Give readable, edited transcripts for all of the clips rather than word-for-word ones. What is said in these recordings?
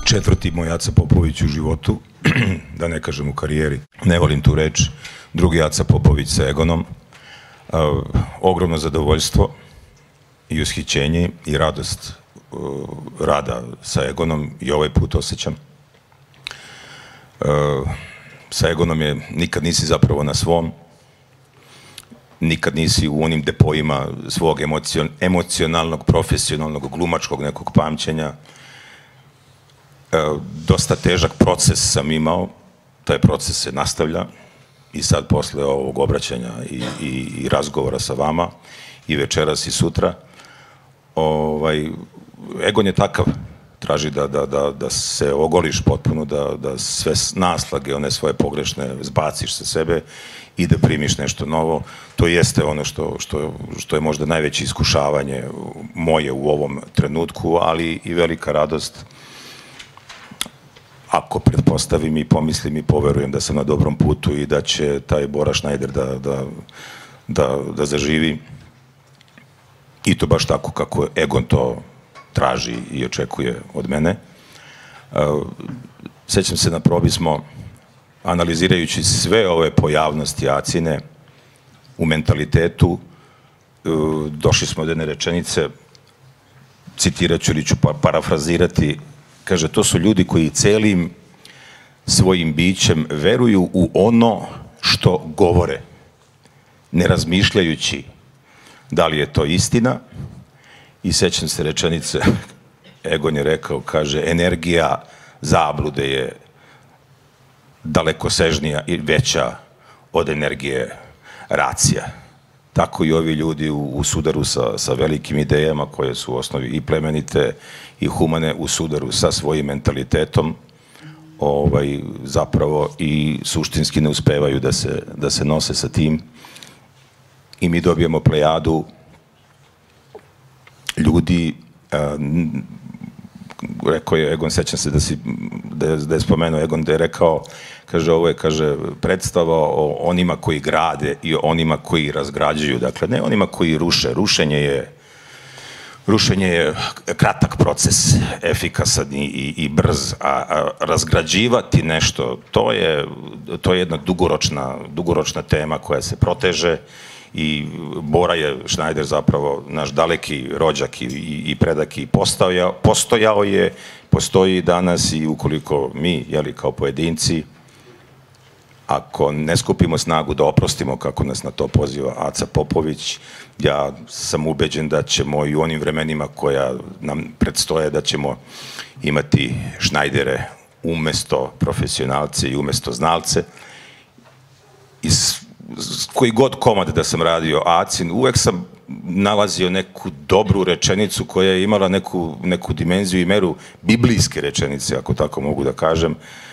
četvrti moj Aca Popović u životu, da ne kažem u karijeri, ne volim tu reč, drugi Aca Popović sa Egonom. Ogromno zadovoljstvo i ushićenje i radost rada sa Egonom i ovaj put osjećam. Sa Egonom nikad nisi zapravo na svom, nikad nisi u onim depojima svog emocionalnog, profesionalnog, glumačkog nekog pamćenja. Dosta težak proces sam imao, taj proces se nastavlja i sad posle ovog obraćanja i razgovora sa vama i večeras i sutra. Egon je takav, traži da se ogoliš potpuno, da sve naslage, one svoje pogrešne, zbaciš sa sebe i da primiš nešto novo. To jeste ono što je možda najveće iskušavanje moje u ovom trenutku, ali i velika radost. Ako pretpostavim i pomislim i poverujem da sam na dobrom putu i da će taj Bora Šnajder da zaživi i to baš tako kako Egon to traži i očekuje od mene. Sećam se, na probi smo, analizirajući sve ove pojavnosti Acine u mentalitetu, došli smo do jedne rečenice, citirat ću ili ću parafrazirati, kaže, to su ljudi koji celim svojim bićem veruju u ono što govore, ne razmišljajući da li je to istina. I sećam se rečenice, Egon je rekao, kaže, energija zablude je dalekosežnija i veća od energije racija. Tako i ovi ljudi u sudaru sa velikim idejama koje su u osnovi i plemenite i humane, u sudaru sa svojim mentalitetom, zapravo i suštinski ne uspevaju da se nose sa tim. I mi dobijemo plejadu ljudi, rekao je Egon, sećam se da je spomenuo Egon, da je rekao, kaže, ovo je, kaže, predstava o onima koji grade i onima koji razgrađuju, dakle, ne onima koji ruše. Rušenje je kratak proces, efikasan i brz, a razgrađivati nešto, to je jedna dugoročna tema koja se proteže. I Bora je Šnajder zapravo naš daleki rođak i predak i postojao je, postoji danas i ukoliko mi, jeli, kao pojedinci, ako ne skupimo snagu da oprostimo, kako nas na to poziva Aca Popović, ja sam ubeđen da ćemo i u onim vremenima koja nam predstoje, da ćemo imati Šnajdere umesto profesionalce i umesto znalce. Koji god komad da sam radio Acin, uvek sam nalazio neku dobru rečenicu koja je imala neku dimenziju i meru biblijske rečenice, ako tako mogu da kažem.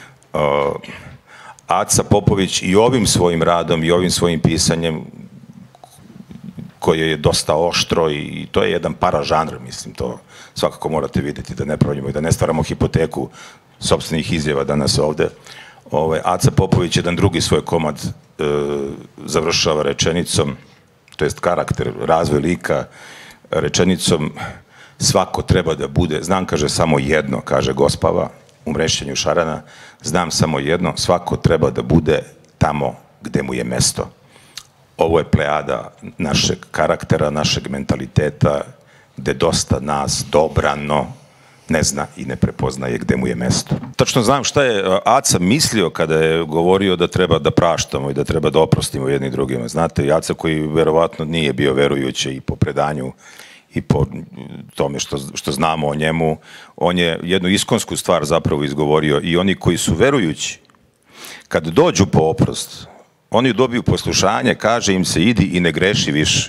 Aca Popović i ovim svojim radom i ovim svojim pisanjem, koje je dosta oštro i to je jedan paražanr, mislim, to svakako morate vidjeti, da ne pravimo i da ne stvaramo hipoteku sopstvenih izjava danas ovde. Aca Popović jedan drugi svoj komad završava rečenicom, to jest karakter, razvoj lika, rečenicom svako treba da bude, znam, kaže, samo jedno, kaže Gospava u Mrešćenju šarana, znam samo jedno, svako treba da bude tamo gde mu je mesto. Ovo je plejada našeg karaktera, našeg mentaliteta, gde dosta nas dobrano ne zna i ne prepoznaje gde mu je mesto. Tačno znam šta je Aca mislio kada je govorio da treba da praštamo i da treba da oprostimo jedni drugima. Znate, Aca, koji verovatno nije bio verujući i po predanju i po tome što znamo o njemu, on je jednu iskonsku stvar zapravo izgovorio i oni koji su verujući, kad dođu po oprost, oni dobiju poslušanje, kaže im se idi i ne greši više.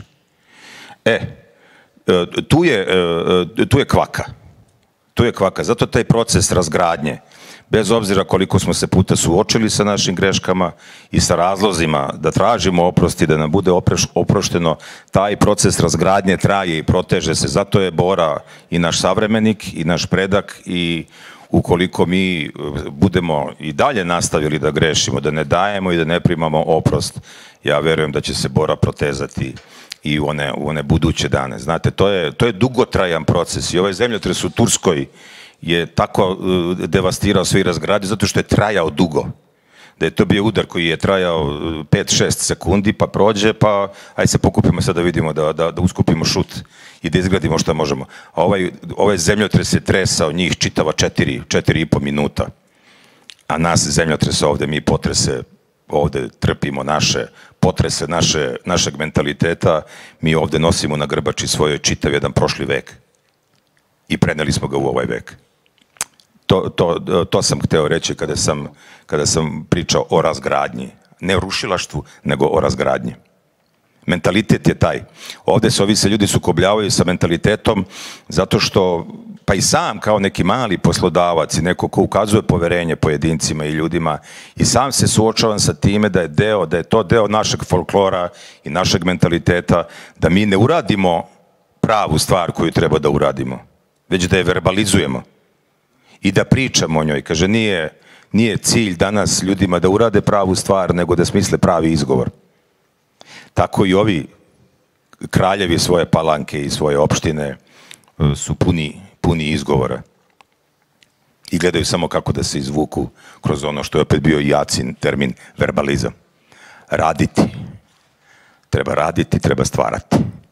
Tu je kvaka. Tu je kvaka, zato taj proces razgradnje, bez obzira koliko smo se puta suočili sa našim greškama i sa razlozima da tražimo oprost i da nam bude oprošteno, taj proces razgradnje traje i proteže se. Zato je Bora i naš savremenik i naš predak i ukoliko mi budemo i dalje nastavili da grešimo, da ne dajemo i da ne primamo oprost, ja verujem da će se Bora protezati i u one buduće dane. Znate, to je dugotrajan proces i ovaj zemljotres u Turskoj je tako devastirao sve i razgradio zato što je trajao dugo. Da je to bio udar koji je trajao 5-6 sekundi, pa prođe, pa aj se pokupimo sad da vidimo, da uskupimo šut i da izgradimo šta možemo. A ovaj zemljotres je tresao njih čitava 4,5 minuta. A nas zemljotrese ovde, mi potrese ovde trpimo, naše potrese našeg mentaliteta, mi ovde nosimo na grbači svojoj čitav jedan prošli vek. I preneli smo ga u ovaj vek. To sam hteo reći kada sam pričao o razgradnji. Ne o rušilaštvu, nego o razgradnji. Mentalitet je taj. Ovde se ovi ljudi sukobljavaju sa mentalitetom zato što, pa i sam kao neki mali poslodavac i neko ko ukazuje poverenje pojedincima i ljudima i sam se suočavam sa time da je to deo našeg folklora i našeg mentaliteta, da mi ne uradimo pravu stvar koju treba da uradimo, već da je verbalizujemo i da pričamo o njoj. Kaže, nije cilj danas ljudima da urade pravu stvar, nego da smisle pravi izgovor. Tako i ovi kraljevi svoje Palanke i svoje opštine su puni izgovora i gledaju samo kako da se izvuku kroz ono što je opet bio Jacin termin verbalizam. Raditi. Treba raditi, treba stvarati.